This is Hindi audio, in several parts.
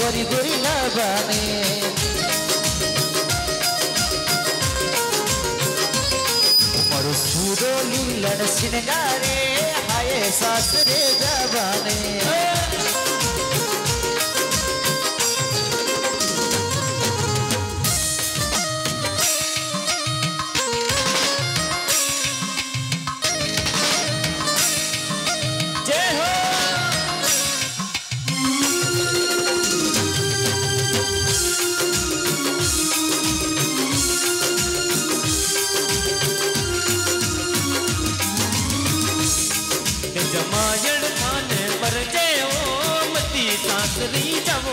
गोरी गोरी लाबाने मारो सूरो लीलन सिंगारे हाय सासरे जबाने जमायण थाने पर जयो मती सासरी जवो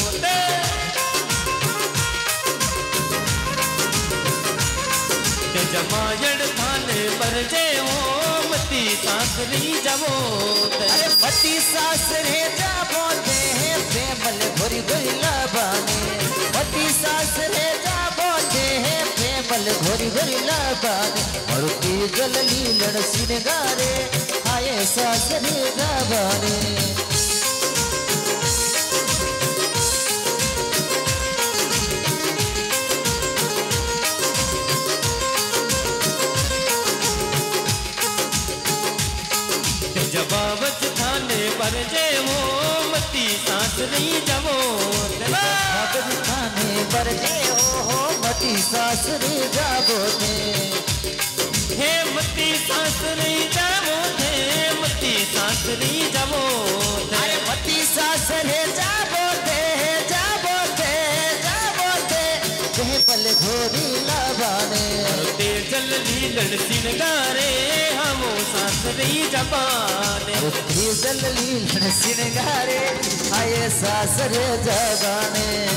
जमायण थाने पर जयो मती सासरी जवो अरे मती सासरे जाबो दे प्रेमल घोरी घोरी लाबाने मती सासरे जाबो दे प्रेमल घोरी घोरी लाबाने और ती जल लीलन सिंगारे हाय सासरे जबाने जबावत थाने पर जेवो मती सासरी जवो जबावत थाने पर जेवो मती सासरी जाबो दे हे मती सासरी जावो थे मती सासरी जवो अरे मती सासरे जाबो दे जाबो दे जाबो दे जे पल घोरी लाबाने ते जल लीलन सिंगारे हमो सासरी जबाने ते जल लीलन सिंगारे आए सासरे जबाने